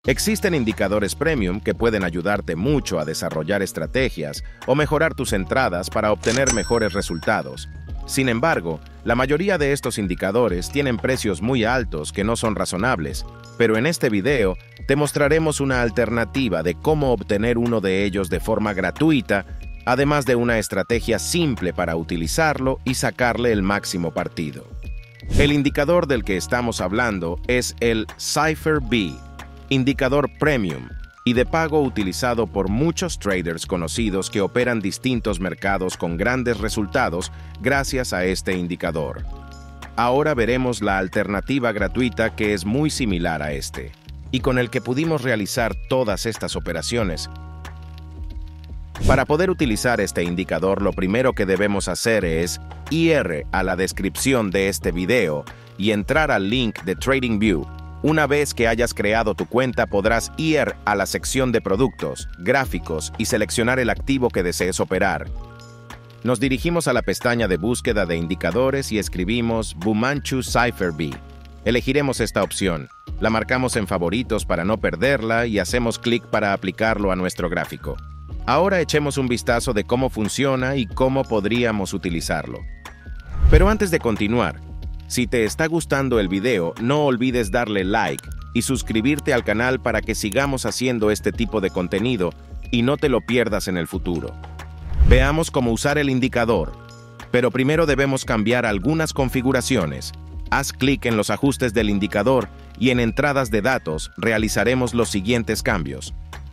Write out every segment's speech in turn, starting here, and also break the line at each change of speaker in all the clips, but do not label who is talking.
Existen indicadores premium que pueden ayudarte mucho a desarrollar estrategias o mejorar tus entradas para obtener mejores resultados. Sin embargo, la mayoría de estos indicadores tienen precios muy altos que no son razonables, pero en este video te mostraremos una alternativa de cómo obtener uno de ellos de forma gratuita, además de una estrategia simple para utilizarlo y sacarle el máximo partido. El indicador del que estamos hablando es el Cypher B, indicador premium y de pago utilizado por muchos traders conocidos que operan distintos mercados con grandes resultados gracias a este indicador. Ahora veremos la alternativa gratuita que es muy similar a este, y con el que pudimos realizar todas estas operaciones. Para poder utilizar este indicador, lo primero que debemos hacer es ir a la descripción de este video y entrar al link de TradingView. Una vez que hayas creado tu cuenta, podrás ir a la sección de productos, gráficos y seleccionar el activo que desees operar. Nos dirigimos a la pestaña de búsqueda de indicadores y escribimos Bumanchu Cypher B. Elegiremos esta opción, la marcamos en favoritos para no perderla y hacemos clic para aplicarlo a nuestro gráfico. Ahora echemos un vistazo de cómo funciona y cómo podríamos utilizarlo. Pero antes de continuar, si te está gustando el video, no olvides darle like y suscribirte al canal para que sigamos haciendo este tipo de contenido y no te lo pierdas en el futuro. Veamos cómo usar el indicador, pero primero debemos cambiar algunas configuraciones. Haz clic en los ajustes del indicador y en entradas de datos realizaremos los siguientes cambios.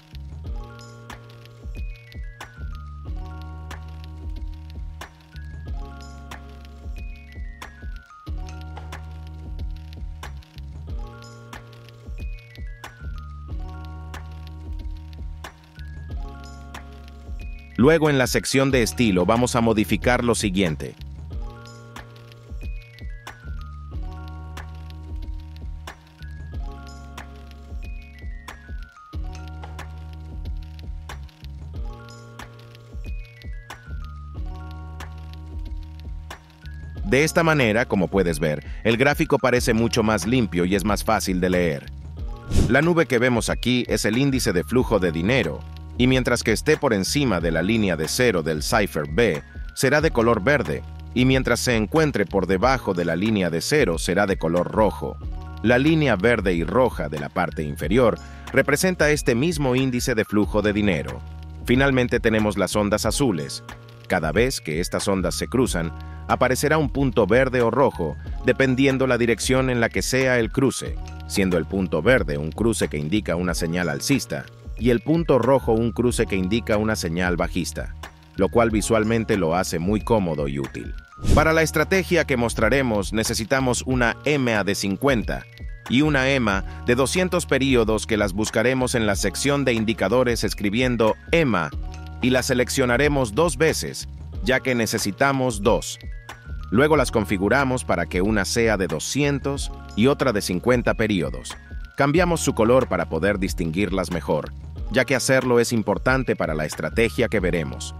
Luego en la sección de estilo vamos a modificar lo siguiente. De esta manera, como puedes ver, el gráfico parece mucho más limpio y es más fácil de leer. La nube que vemos aquí es el índice de flujo de dinero, y mientras que esté por encima de la línea de cero del Cypher B, será de color verde, y mientras se encuentre por debajo de la línea de cero, será de color rojo. La línea verde y roja de la parte inferior representa este mismo índice de flujo de dinero. Finalmente tenemos las ondas azules. Cada vez que estas ondas se cruzan, aparecerá un punto verde o rojo, dependiendo la dirección en la que sea el cruce, siendo el punto verde un cruce que indica una señal alcista, y el punto rojo un cruce que indica una señal bajista, lo cual visualmente lo hace muy cómodo y útil. Para la estrategia que mostraremos necesitamos una EMA de 50 y una EMA de 200 periodos que las buscaremos en la sección de indicadores escribiendo EMA y las seleccionaremos 2 veces, ya que necesitamos 2. Luego las configuramos para que una sea de 200 y otra de 50 periodos. Cambiamos su color para poder distinguirlas mejor, ya que hacerlo es importante para la estrategia que veremos.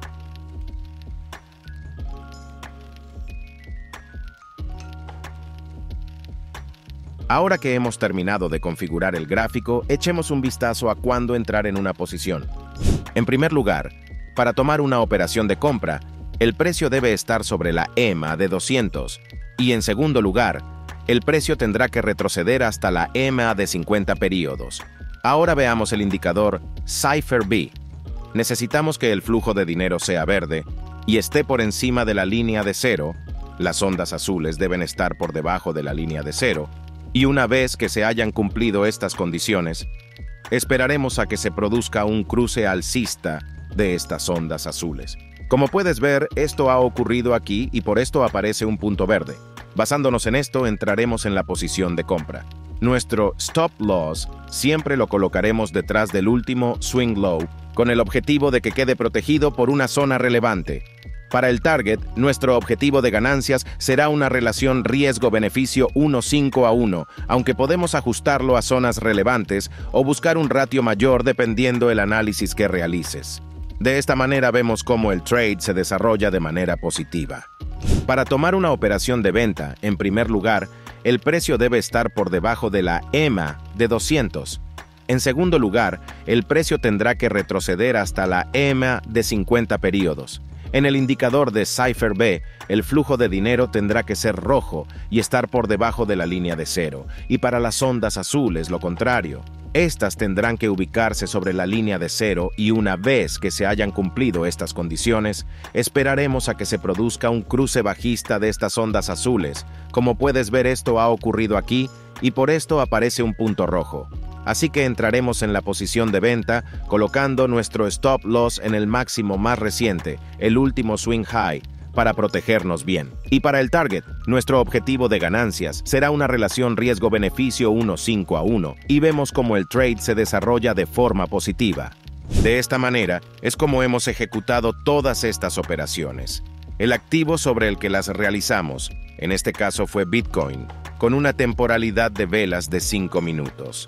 Ahora que hemos terminado de configurar el gráfico, echemos un vistazo a cuándo entrar en una posición. En primer lugar, para tomar una operación de compra, el precio debe estar sobre la EMA de 200, y en segundo lugar, el precio tendrá que retroceder hasta la EMA de 50 periodos. Ahora veamos el indicador Cypher B. Necesitamos que el flujo de dinero sea verde y esté por encima de la línea de cero. Las ondas azules deben estar por debajo de la línea de cero. Y una vez que se hayan cumplido estas condiciones, esperaremos a que se produzca un cruce alcista de estas ondas azules. Como puedes ver, esto ha ocurrido aquí y por esto aparece un punto verde. Basándonos en esto, entraremos en la posición de compra. Nuestro stop loss siempre lo colocaremos detrás del último swing low, con el objetivo de que quede protegido por una zona relevante. Para el target, nuestro objetivo de ganancias será una relación riesgo-beneficio 1:5 a 1, aunque podemos ajustarlo a zonas relevantes o buscar un ratio mayor dependiendo el análisis que realices. De esta manera vemos cómo el trade se desarrolla de manera positiva. Para tomar una operación de venta, en primer lugar, el precio debe estar por debajo de la EMA de 200. En segundo lugar, el precio tendrá que retroceder hasta la EMA de 50 periodos. En el indicador de Cipher B, el flujo de dinero tendrá que ser rojo y estar por debajo de la línea de cero, y para las ondas azules lo contrario. Estas tendrán que ubicarse sobre la línea de cero y una vez que se hayan cumplido estas condiciones, esperaremos a que se produzca un cruce bajista de estas ondas azules. Como puedes ver, esto ha ocurrido aquí y por esto aparece un punto rojo. Así que entraremos en la posición de venta, colocando nuestro stop loss en el máximo más reciente, el último swing high, para protegernos bien. Y para el target, nuestro objetivo de ganancias será una relación riesgo-beneficio 1:5:1, y vemos cómo el trade se desarrolla de forma positiva. De esta manera, es como hemos ejecutado todas estas operaciones. El activo sobre el que las realizamos, en este caso fue Bitcoin, con una temporalidad de velas de 5 minutos.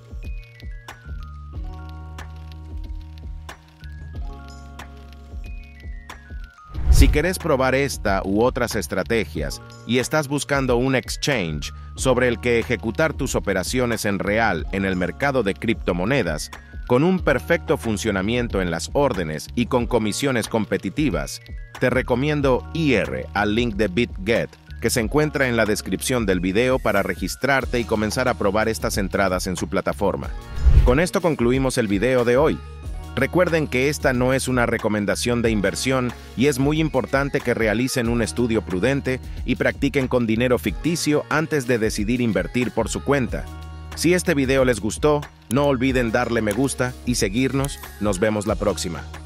Si querés probar esta u otras estrategias y estás buscando un exchange sobre el que ejecutar tus operaciones en real en el mercado de criptomonedas, con un perfecto funcionamiento en las órdenes y con comisiones competitivas, te recomiendo IR al link de BitGet, que se encuentra en la descripción del video para registrarte y comenzar a probar estas entradas en su plataforma. Con esto concluimos el video de hoy. Recuerden que esta no es una recomendación de inversión y es muy importante que realicen un estudio prudente y practiquen con dinero ficticio antes de decidir invertir por su cuenta. Si este video les gustó, no olviden darle me gusta y seguirnos. Nos vemos la próxima.